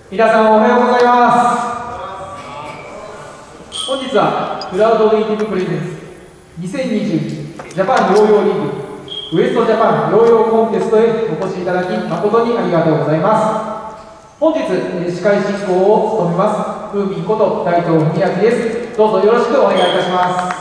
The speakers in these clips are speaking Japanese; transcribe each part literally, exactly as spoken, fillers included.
皆さんおはようございます。本日はクラウドネイティブプレゼンツにせんにじゅうにジャパンヨーヨーリーグウエストジャパンヨーヨーコンテストへお越しいただき誠にありがとうございます。本日司会進行を務めますムーミンこと大東文明です。どうぞよろしくお願いいたします。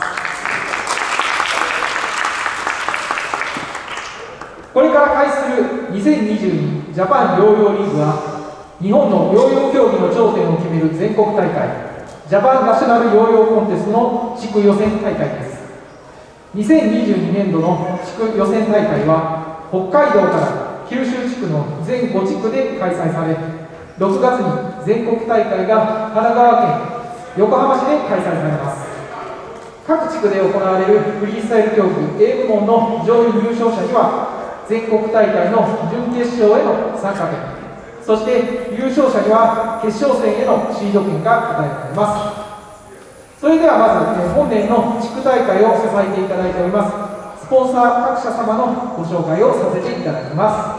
これから開始するにせんにじゅうにジャパンヨーヨーリーグは日本のヨーヨー競技の頂点を決める全国大会ジャパンナショナルヨーヨーコンテストの地区予選大会です。にせんにじゅうにねんどの地区予選大会は北海道から九州地区の全ご地区で開催され、ろくがつに全国大会が神奈川県横浜市で開催されます。各地区で行われるフリースタイル競技 A 部門の上位入賞者には全国大会の準決勝への参加権、そして優勝者には決勝戦へのシード権が与えられます。それではまず本年の地区大会を支えていただいておりますスポンサー各社様のご紹介をさせていただきます。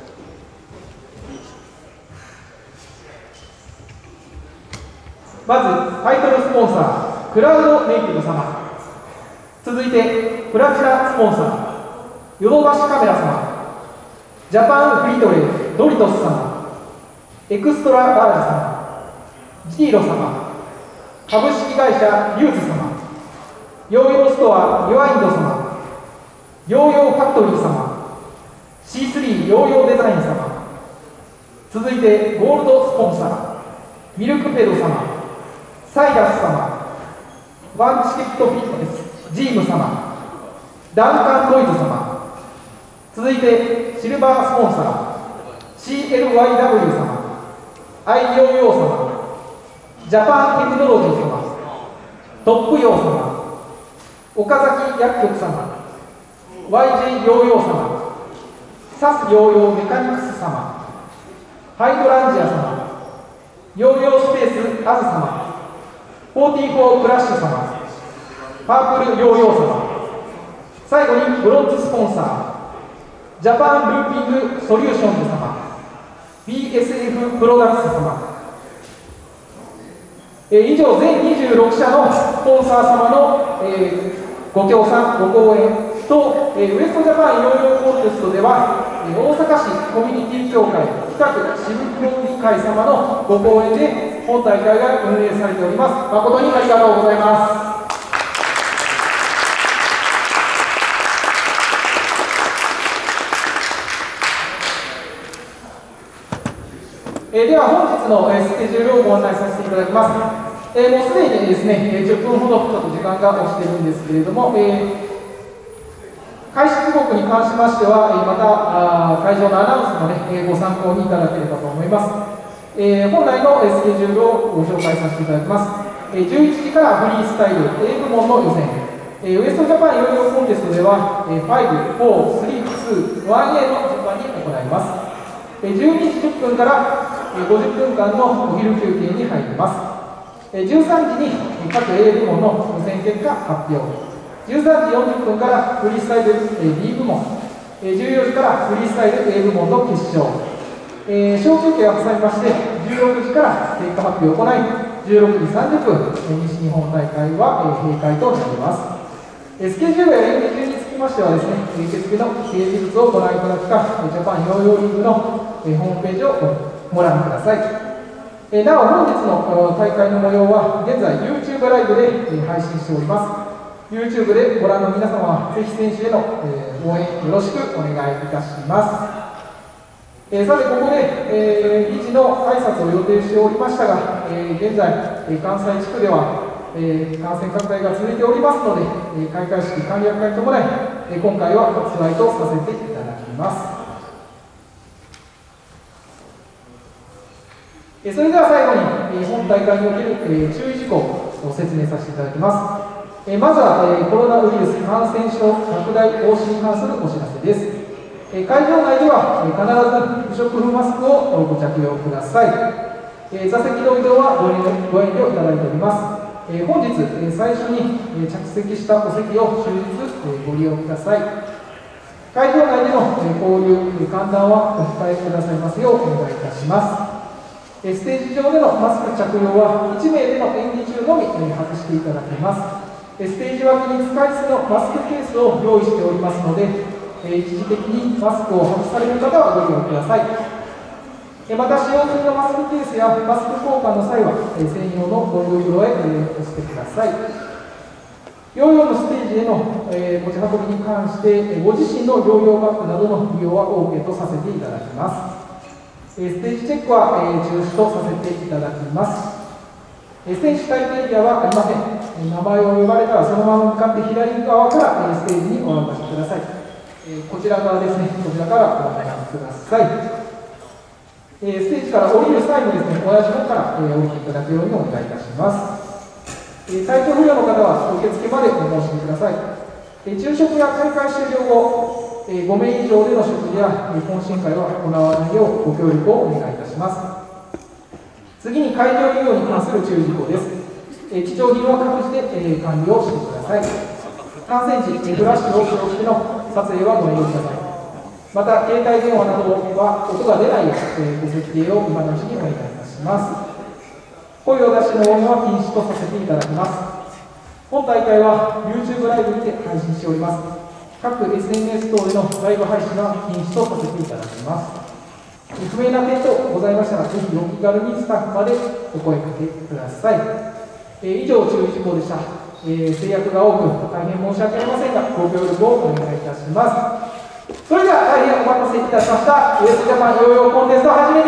まずタイトルスポンサークラウドネイティブ様、続いてプラチナスポンサーヨドバシカメラ様、ジャパンフリートレイドリトス様、エクストララージ様、ジーロ様、株式会社リューズ様、ヨーヨーストアユアインド様、ヨーヨーファクトリー様、シースリー ヨーヨーデザイン様、続いてゴールドスポンサーミルクペド様、サイラス様、ワンチケットフィットネスジーム様、ダンカンノイズ様、続いてシルバースポンサー シーエルワイダブリュー 様、アイヨーヨー様、ジャパンテクノロジー様、トップヨー様、岡崎薬局様、ワイジェー ヨーヨー様、サスヨーヨーメカニクス様、ハイドランジア様、ヨーヨースペースアズ様、フォーティーフォークラッシュ様、パープルヨーヨー様、最後にブロンズスポンサージャパンルーピングソリューションズ様、 ビーエスエフ プロダクツ様、えー、以上全にじゅうろくしゃのスポンサー様の、えー、ご協賛ご講演と、えー、ウエストジャパンヨーヨーコンテストでは、えー、大阪市コミュニティ協会北区支部協議会様のご講演で本大会が運営されております。誠にありがとうございます。えー、では本日の、えー、スケジュールをご案内させていただきます。えー、もうすでにですね、えー、じゅっぷんほどちょっと時間が押しているんですけれども、えー、開始時刻に関しましては、えー、また会場のアナウンスも、ね、えー、ご参考にいただければと思います。えー、本来の、えー、スケジュールをご紹介させていただきます。えー、じゅういちじからフリースタイル A 部門の予選、えー、ウエストジャパンヨーヨーコンテストでは、えー、ご、よん、さん、に、いちエー の順番に行います。じゅうにじじゅっぷんからごじゅっぷんかんのお昼休憩に入ります。じゅうさんじに各 A 部門の予選結果発表、じゅうさんじよんじゅっぷんからフリースタイル B 部門、じゅうよじからフリースタイル A 部門の決勝、小休憩を挟みましてじゅうろくじから結果発表を行い、じゅうろくじさんじゅっぷん西日本大会は閉会となります。スケジュールや演技中につきましてはですね、受付の掲示物をご覧いただくか、ジャパンヨーヨーリーグのホームページをご覧ください。なお本日の大会の模様は現在 YouTube ライブで配信しております。 YouTube でご覧の皆様はぜひ選手への応援よろしくお願いいたします。さてここで理事の挨拶を予定しておりましたが、現在関西地区ではえー、感染拡大が続いておりますので、えー、開会式簡略化に伴い、えー、今回は割愛とさせていただきます。えー、それでは最後に、えー、本大会における、えー、注意事項を説明させていただきます。えー、まずは、えー、コロナウイルス感染症拡大防止に関するお知らせです。えー、会場内では、えー、必ず不織布マスクをご着用ください。えー、座席の移動はご遠慮、ご遠慮いただいております。えー、本日、えー、最初に、えー、着席したお席を終日、えー、ご利用ください。会場内での、えー、交流、えー、歓談はお控えくださいますようお願いいたします。 ステージ上でのマスク着用はいち名での演技中のみ外していただきます。ステージ脇に使い捨てのマスクケースを用意しておりますので、一時的にマスクを外される方はご利用ください。また、使用済みのマスクケースやマスク交換の際は、専用のゴミ袋へお捨てください。ヨーヨーのステージでの持ち運びに関して、ご自身の療養バッグなどの利用は オーケー とさせていただきます。ステージチェックは中止とさせていただきます。選手待機エリアはありません。名前を呼ばれたらそのまま向かって左側からステージにお渡しください。こちら側ですね、こちらからお渡しください。ステージから降りる際にですね、同じ方から降りていただくようにお願いいたします。体調不良の方は受付までお申し込みください。昼食や大会終了後、ご名以上での食事や懇親会は行わないようご協力をお願いいたします。次に会場利用に関する注意事項です。記帳品は各自で管理をしてください。観戦時、フラッシュを使用しての撮影はご遠慮ください。また、携帯電話などは音が出ないよう、ご設定を今のうちにお願いいたします。声を出しての応援は禁止とさせていただきます。本大会は YouTube ライブにて配信しております。各 エスエヌエス 等でのライブ配信は禁止とさせていただきます。不明な点等ございましたら、ぜひお気軽にスタッフまでお声かけください。えー、以上、注意事項でした。えー、制約が多く、大変申し訳ありませんが、ご協力をお願いいたします。それでは、大変お待たせいたしました、ウエストジャパンヨーヨーコンテスト始め